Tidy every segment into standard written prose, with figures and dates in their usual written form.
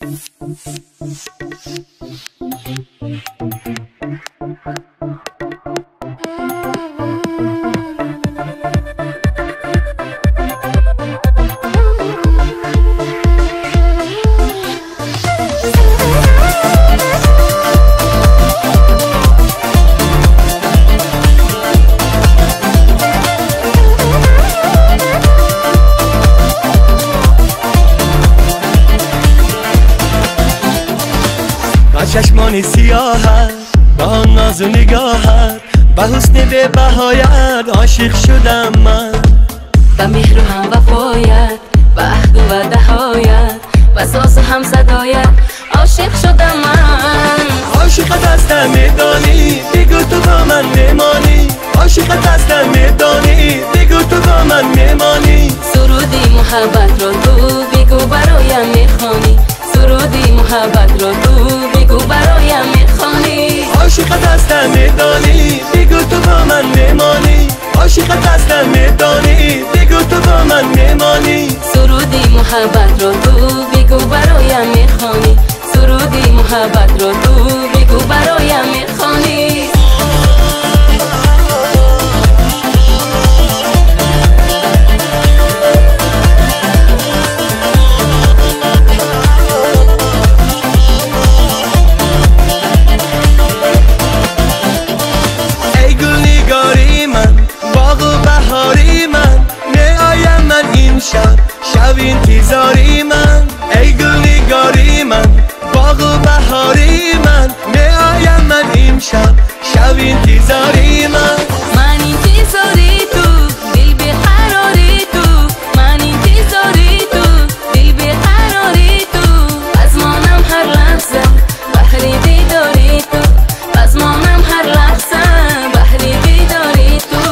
چشمان سیاهت با ناز و نگاهت با حسن به بهایت عاشق شدم من، با مهر و هم وفایت با عهد و دهایت با ساز و هم صدایت عاشق شدم من. عاشقت هستم میدانی بگو تو با من میمانی، عاشقت هستم میدانی بگو تو با من میمانی. سرودی محبت را تو بگو برایم میخوانی، سرودی محبت را تو بگو برایم میخوانی. عاشقت هستم میدانی بگو تو با من میمانی، عاشقت هستم میدانی بگو تو با من میمانی. سرودی محبت را تو بگو برایم میخوانی، سرودی محبت را تو بگو برایم میخوانی. شب انتظاری من ای گل نگاری من، باغ و بهاری من میایم من امشب شب انتظاری من. من انتظاری تو دل بیقراری تو، من انتظاری تو دل بیقراری تو، از مانم هر لحظه بحری دیداری تو، از مانم هر لحظه بحری دیداری تو.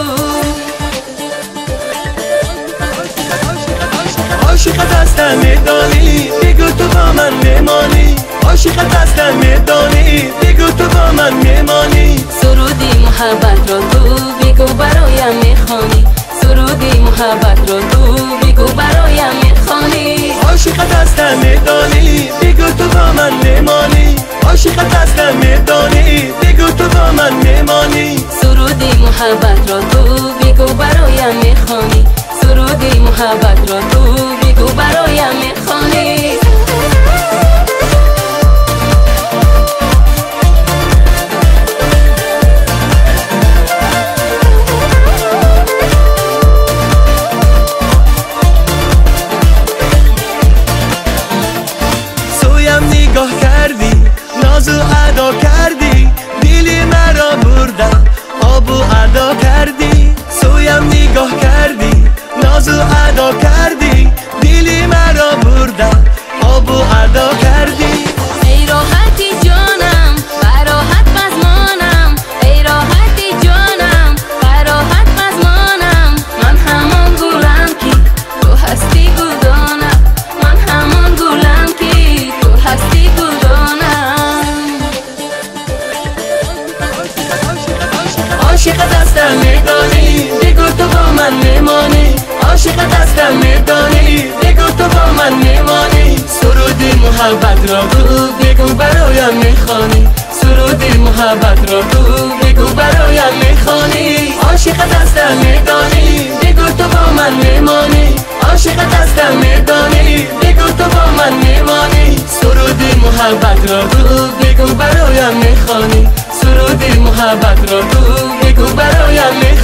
عاشقت هستم میدانی بگو تو با من میمانی، عاشقت هستم میدانی بگو تو با من میمانی. سرودی محبت را تو بگو برایم میخوانی، سرودی محبت را تو بگو برایم میخوانی. عاشقت هستم میدانی بگو تو با من میمانی، عاشقت هستم میدانی بگو تو با من میمانی. سرودی محبت را تو بگو برایم میخوانی، سرودی محبت را تو بگو برایم میخوانی. سویم نگاه کردی ناز و ادا کردی، دلی مرا بردم آب و ادا کردی. سویم نگاه کردی ناز و ادا کردی، دلی مرا بردم آب و ادا کردی. ای راحتی جانم براحت بزمانم، ای راحتی جانم براحت بزمانم، من همان گلم که تو هستی گلدانم، من همان گلم که تو هستی گلدانم. عاشقت هستم میدانی بگو تو با من میمانی، عاشقت هستم میدانی بگو تو با من میمانی. سرودی محبت را تو بگو برایم میخوانی، سرودی محبت را تو بگو برایم میخوانی. عاشقت هستم میدانی بگو تو با من میمانی، عاشقت هستم میدانی بگو تو با من میمانی. سرودی محبت را تو بگو برایم میخوانی، سرودی محبت را تو بگو برایم میخوانی.